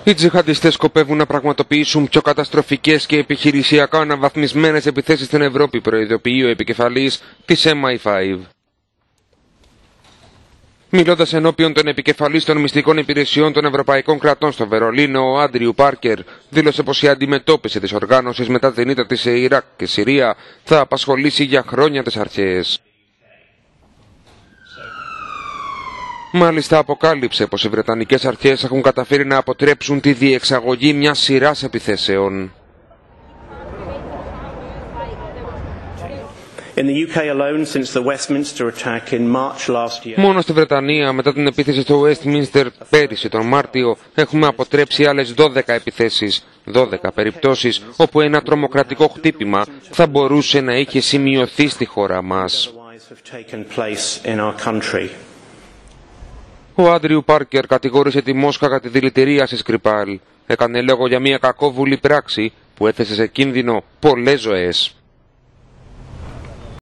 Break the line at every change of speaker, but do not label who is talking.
Οι τζιχαντιστές σκοπεύουν να πραγματοποιήσουν πιο καταστροφικές και επιχειρησιακά αναβαθμισμένες επιθέσεις στην Ευρώπη, προειδοποιεί ο επικεφαλής της MI5. Μιλώντας ενώπιον των επικεφαλής των μυστικών υπηρεσιών των ευρωπαϊκών κρατών στο Βερολίνο, ο Άντριου Πάρκερ δήλωσε πως η αντιμετώπιση της οργάνωσης μετά την ήττα της σε Ιράκ και Συρία θα απασχολήσει για χρόνια τις αρχές. Μάλιστα αποκάλυψε πως οι Βρετανικές αρχές έχουν καταφέρει να αποτρέψουν τη διεξαγωγή μιας σειράς επιθέσεων. Μόνο στη Βρετανία, μετά την επίθεση στο Westminster πέρυσι τον Μάρτιο, έχουμε αποτρέψει άλλες 12 επιθέσεις, 12 περιπτώσεις όπου ένα τρομοκρατικό χτύπημα θα μπορούσε να είχε σημειωθεί στη χώρα μας. Ο Άντριου Πάρκερ κατηγόρησε τη Μόσχα για τη δηλητηρίαση Σκρυπάλ. Έκανε λόγο για μια κακόβουλη πράξη που έθεσε σε κίνδυνο πολλές ζωές.